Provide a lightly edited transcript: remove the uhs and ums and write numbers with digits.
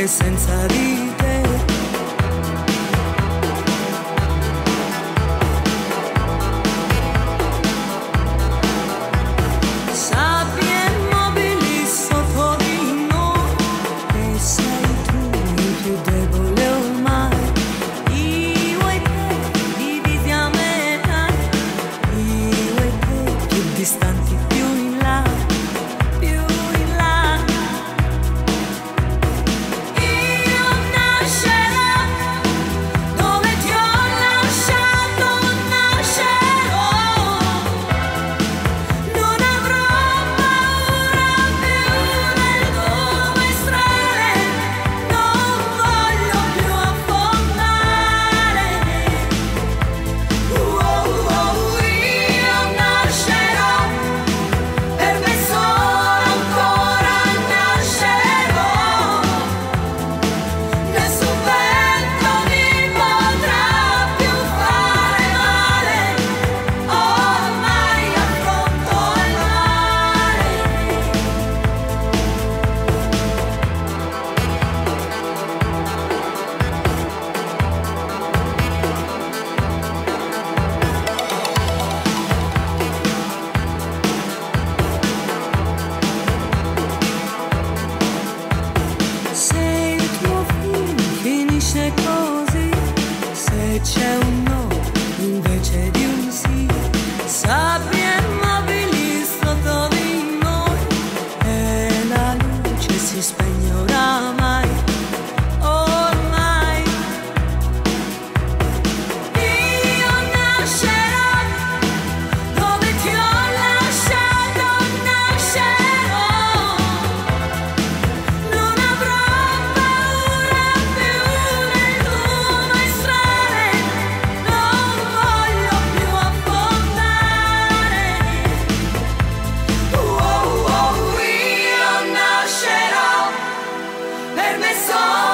anche senza di te. Distanti più in là, più in là. Io nascerò dove ti ho lasciato, nascerò. Non avrò paura più del tuo estreme, non voglio più affondare. Io nascerò. Per me solo ancora nascerò, nessun vento mi potrà più fare male, ormai affronto il mare. Se il tuo film finisce così, se c'è un no invece di un sì, sabbia immobili sotto di noi e la luce si spegne oramai, ormai. Io nascerò dove ti ho lasciato, nascerò. Non avrò paura più del tuo estreme, non voglio più affondare. Io nascerò, per me solo